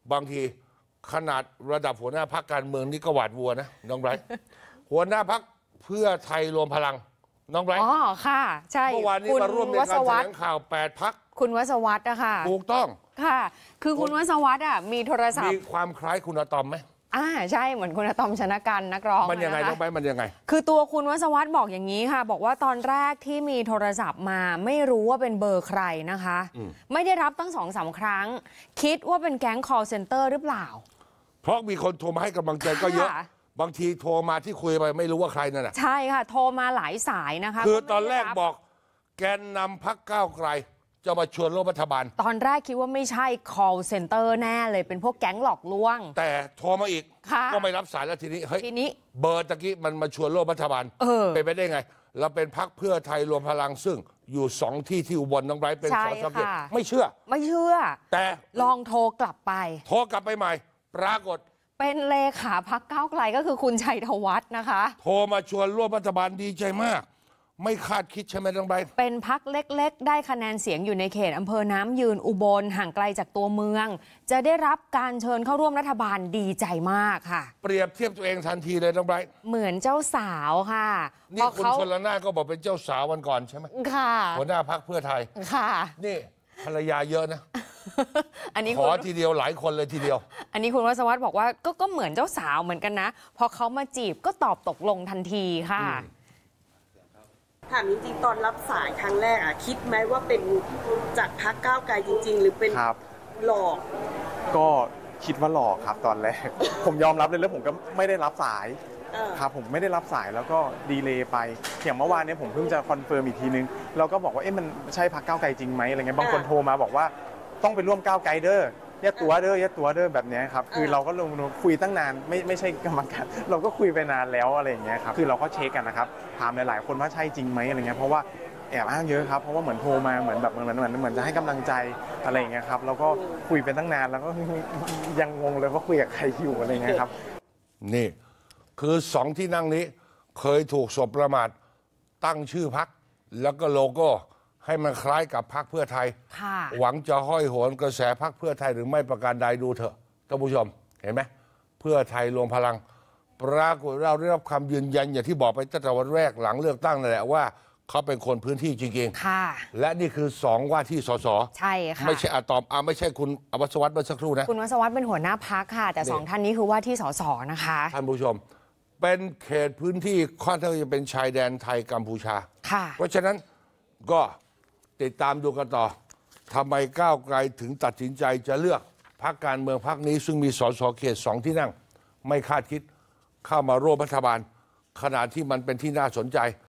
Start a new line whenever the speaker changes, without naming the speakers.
บางทีขนาดระดับหัวหน้าพรรคการเมืองนี่ก็หวาดวัวนะน้องไบรท์หัวหน้าพรรคเพื่อไทยรวมพลังน้องไบรท์
อ๋อค่ะใช่
เมื่อวานนี้มาร่วมในการแถลงข่าว8 พรรค
คุณวสวัสดิ์อะค่ะ
ถูกต้อง
ค่ะคือคุณวสวัสดิ์อะมีโทรศัพท์
มีความคล้ายคุณอะตอมไหม
ใช่เหมือนคุณอะตอมชนะกันนักร้อง
มันยังไงน้องไบรท์มันยังไง
คือตัวคุณวสวัสดิ์บอกอย่างนี้ค่ะบอกว่าตอนแรกที่มีโทรศัพท์มาไม่รู้ว่าเป็นเบอร์ใครนะคะไม่ได้รับตั้ง2-3 ครั้งคิดว่าเป็นแก๊ง call center หรือเปล่า
เพราะมีคนโทรมาให้กำลังใจก็เยอะบางทีโทรมาที่คุยไปไม่รู้ว่าใครนั่นแหละ
ใช่ค่ะโทรมาหลายสายนะคะ
คือตอนแรกบอกแกนนำพรรคก้าวไกลจะมาชวนร่วมรัฐบาล
ตอนแรกคิดว่าไม่ใช่ call center แน่เลยเป็นพวกแก๊งหลอกลวง
แต่โทรมาอีกก็ไม่รับสายแล้วทีนี้เฮ้ยเบอร์ตะกี้มันมาชวนร่วมรัฐบาลเป็นไปได้ไงเราเป็นพรรคเพื่อไทยรวมพลังซึ่งอยู่2 ที่ที่อุบลน้องไบรท์เป็นส.ส.เขตไม่เชื่อแต่
ลองโทรกลับไป
โทรกลับไปใหม่ปรากฏ
เป็นเลขาพรรคก้าวไกลก็คือคุณชัยธวัฒน์นะคะ
โทรมาชวนร่วมรัฐบาลดีใจมากไม่คาดคิดใช่ไหมน้องไบรท์
เป็นพรรคเล็กๆได้คะแนนเสียงอยู่ในเขตอำเภอน้ำยืนอุบลห่างไกลจากตัวเมืองจะได้รับการเชิญเข้าร่วมรัฐบาลดีใจมากค่ะ
เปรียบเทียบตัวเองทันทีเลยน้องไบรท์
เหมือนเจ้าสาวค่ะ
นี่คุณชลน่านก็บอกเป็นเจ้าสาววันก่อนใช่ไหม
ค่ะ
หัวหน้าพรรคเพื่อไทย
ค่ะ
นี่ภรรยาเยอะนะ
อันนี้
ขอทีเดียวหลายคนเลยทีเดียว
อันนี้คุณวสวัสดิ์บอกว่าก็เหมือนเจ้าสาวเหมือนกันนะพอเขามาจีบก็ตอบตกลงทันทีค่ะ
ถามจริงๆตอนรับสายครั้งแรกคิดไหมว่าเป็นจากพรรคก้าวไกลจริงๆหรือเป็นหลอก
ก็คิดว่าหลอกครับตอนแรก ผมยอมรับเลยแล้วผมก็ไม่ได้รับสายครับผมไม่ได้รับสายแล้วก็ดีเลย์ไปอย่างเมื่อวานนี้ผมเพิ่งจะคอนเฟิร์มอีกทีนึงเราก็บอกว่ามันใช่พรรคก้าวไกลจริงไหมอะไรเงี้ยบางคนโทรมาบอกว่าต้องไปร่วมก้าวไกลเด้อยัดตัวเด้อแบบนี้ครับคือเราก็ลงคุยตั้งนานไม่ใช่กรรมการเราก็คุยไปนานแล้วอะไรอย่างเงี้ยครับคือเราก็เช็คกันนะครับถามหลายๆคนว่าใช่จริงไหมอะไรเงี้ยเพราะว่าแอบอ้างเยอะครับเพราะว่าเหมือนโทรมาเหมือนแบบเหมือนจะให้กำลังใจอะไรอย่างเงี้ยครับแล้วก็คุยไปตั้งนานแล้วก็ยังงงเลยว่าคุยกับใครอยู่อะไรเงี้ยครับ
นี่คือ2 ที่นั่งนี้เคยถูกสบประมาทตั้งชื่อพรรคแล้วก็โลโก้ให้มันคล้ายกับพรรคเพื่อไทยหวังจะห้อยโหนกระแสพรรคเพื่อไทยหรือไม่ประการใดดูเถอะท่านผู้ชมเห็นไหมเพื่อไทยรวมพลังปรากฏเราได้รับคำยืนยันอย่างที่บอกไปตั้งแต่วันแรกหลังเลือกตั้งนั่นแหละว่าเขาเป็นคนพื้นที่จริงๆและนี่คือ2 ว่าที่สส
ใช่ค่ะ
ไม่ใช่อะตอมไม่ใช่คุณวสวัสดิ์เมื่อสักครู่นะ
คุณวสวัสดิ์เป็นหัวหน้าพรรคค่ะแต่2 ท่านนี้คือว่าที่สสนะคะ
ท่านผู้ชมเป็นเขตพื้นที่ค่อนข้างจะเป็นชายแดนไทยกัมพูชาเพราะฉะนั้นก็ติดตามดูกันต่อทำไมก้าวไกลถึงตัดสินใจจะเลือกพรรคการเมืองพรรคนี้ซึ่งมีสสเขต2 ที่นั่งไม่คาดคิดเข้ามาร่วมรัฐบาลขณะที่มันเป็นที่น่าสนใจ